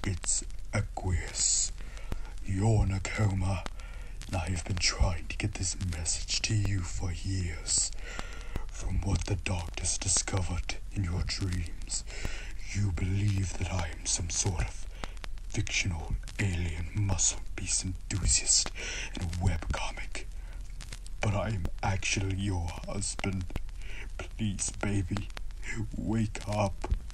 It's Equius. You're in a coma, and I have been trying to get this message to you for years. From what the doctors discovered in your dreams, you believe that I am some sort of fictional alien muscle piece enthusiast in a webcomic. But I am actually your husband. Please, baby, wake up.